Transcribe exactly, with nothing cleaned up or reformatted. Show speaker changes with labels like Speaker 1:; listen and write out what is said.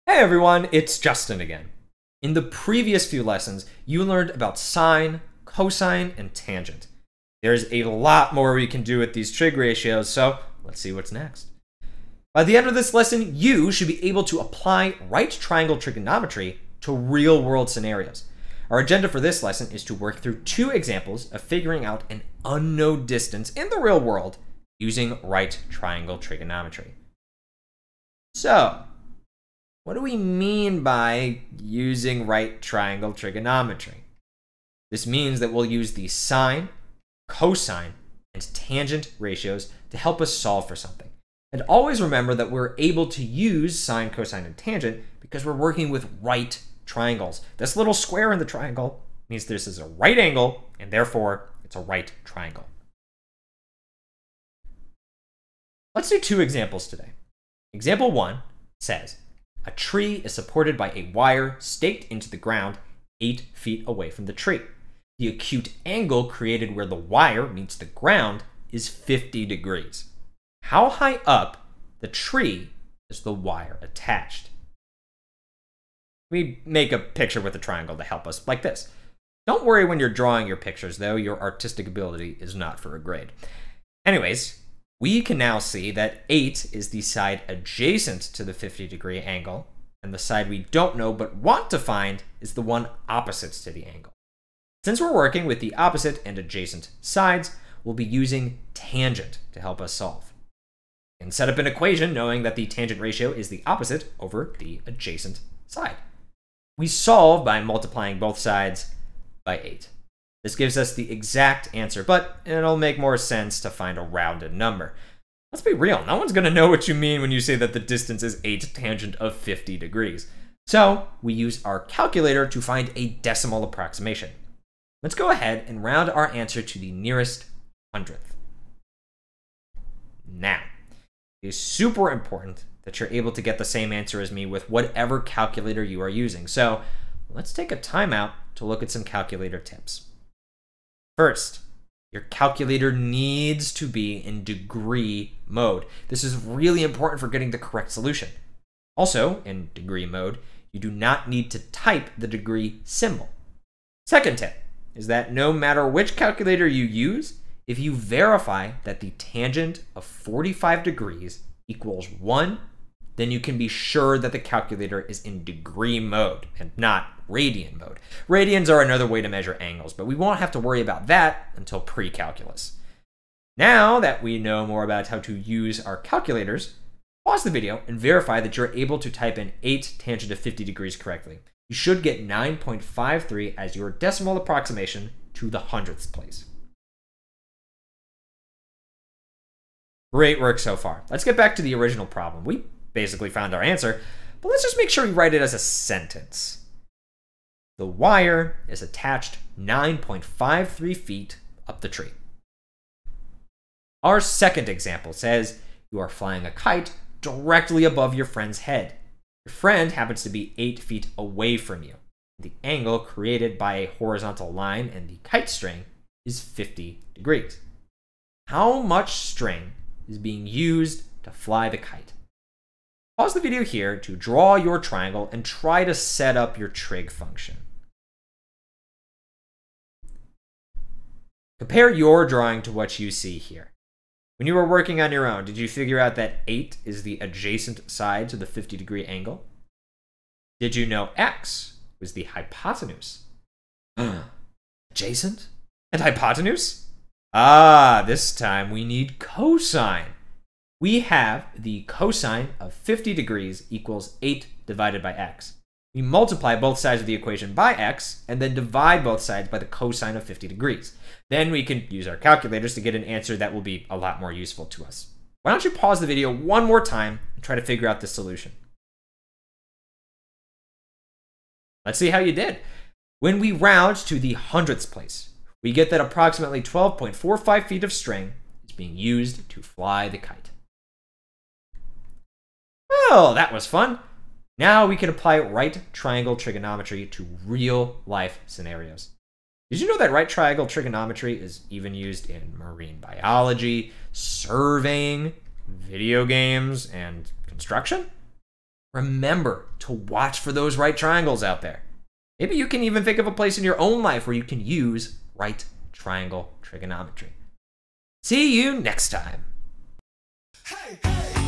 Speaker 1: Hey everyone, it's Justin again. In the previous few lessons, you learned about sine, cosine, and tangent. There's a lot more we can do with these trig ratios, so let's see what's next. By the end of this lesson, you should be able to apply right triangle trigonometry to real-world scenarios. Our agenda for this lesson is to work through two examples of figuring out an unknown distance in the real world using right triangle trigonometry. So, what do we mean by using right triangle trigonometry? This means that we'll use the sine, cosine, and tangent ratios to help us solve for something. And always remember that we're able to use sine, cosine, and tangent because we're working with right triangles. This little square in the triangle means this is a right angle, and therefore it's a right triangle. Let's do two examples today. Example one says, a tree is supported by a wire staked into the ground eight feet away from the tree. The acute angle created where the wire meets the ground is fifty degrees. How high up the tree is the wire attached? We make a picture with a triangle to help us, like this. Don't worry when you're drawing your pictures, though. Your artistic ability is not for a grade. Anyways, we can now see that eight is the side adjacent to the fifty degree angle, and the side we don't know but want to find is the one opposite to the angle. Since we're working with the opposite and adjacent sides, we'll be using tangent to help us solve. And set up an equation knowing that the tangent ratio is the opposite over the adjacent side. We solve by multiplying both sides by eight. This gives us the exact answer, but it'll make more sense to find a rounded number. Let's be real, no one's going to know what you mean when you say that the distance is eight tangent of fifty degrees. So we use our calculator to find a decimal approximation. Let's go ahead and round our answer to the nearest hundredth. Now, it is super important that you're able to get the same answer as me with whatever calculator you are using. So let's take a timeout to look at some calculator tips. First, your calculator needs to be in degree mode. This is really important for getting the correct solution. Also, in degree mode, you do not need to type the degree symbol. Second tip is that no matter which calculator you use, if you verify that the tangent of forty-five degrees equals one, then you can be sure that the calculator is in degree mode and not radian mode. Radians are another way to measure angles, but we won't have to worry about that until pre-calculus. Now that we know more about how to use our calculators, pause the video and verify that you're able to type in eight tangent of fifty degrees correctly. You should get nine point five three as your decimal approximation to the hundredths place. Great work so far. Let's get back to the original problem. We basically found our answer, but let's just make sure we write it as a sentence. The wire is attached nine point five three feet up the tree. Our second example says you are flying a kite directly above your friend's head. Your friend happens to be eight feet away from you. The angle created by a horizontal line and the kite string is fifty degrees. How much string is being used to fly the kite? Pause the video here to draw your triangle and try to set up your trig function. Compare your drawing to what you see here. When you were working on your own, did you figure out that eight is the adjacent side to the fifty degree angle? Did you know x was the hypotenuse? Adjacent and hypotenuse? Ah, this time we need cosine. We have the cosine of fifty degrees equals eight divided by x. We multiply both sides of the equation by x and then divide both sides by the cosine of fifty degrees. Then we can use our calculators to get an answer that will be a lot more useful to us. Why don't you pause the video one more time and try to figure out this solution? Let's see how you did. When we round to the hundredths place, we get that approximately twelve point four five feet of string is being used to fly the kite. Well, that was fun. Now we can apply right triangle trigonometry to real life scenarios. Did you know that right triangle trigonometry is even used in marine biology, surveying, video games, and construction? remember to watch for those right triangles out there. Maybe you can even think of a place in your own life where you can use right triangle trigonometry. See you next time.
Speaker 2: Hey, hey.